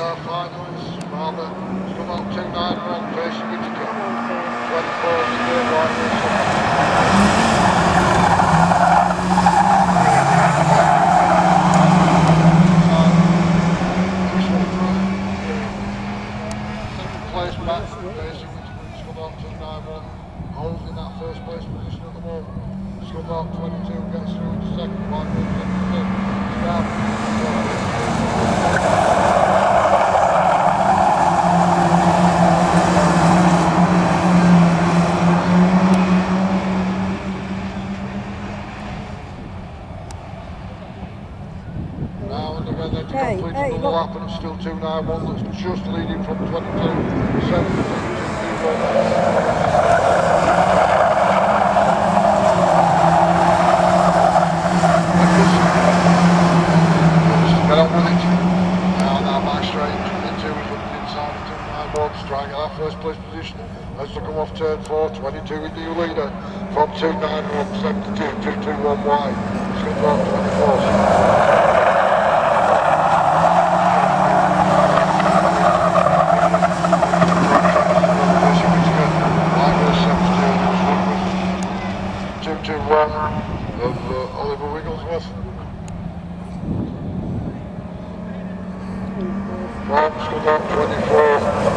our finalists, rather, it's come out 291, Tracy Whittaker, 24, Steve Second place back, Tracy Whittaker, it's come out 291, holding that first place position at the moment. It's come out 22, gets through into second, 1, 2, 3, Hey, look. Lap and it's still 291, that's just leading from 22, 7, 2, 2, get on with it. Now back straight into is looking inside of 291, trying to get that first place position. As they come off turn 4, 22 with the leader from 291, 72, 221 wide. It's going to go up 24. Of Oliver Wigglesworth. Marks comes out 24.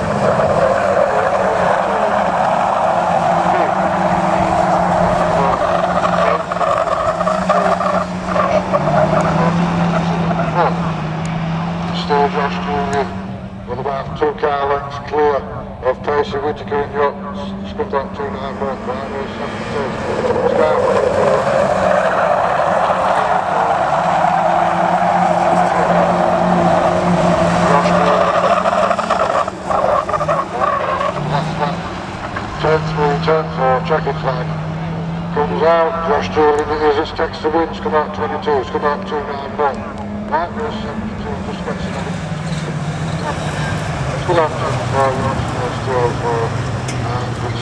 Still Josh Julian with about 2 car lengths clear of Tracy Whittaker and Yachts. It's comes out 291. Right, 10 for checkered flag. Comes out, Josh Julian is his takes the wins, come out 22, it's come out 291. Right, there's 72, just gets it. It's come out 24,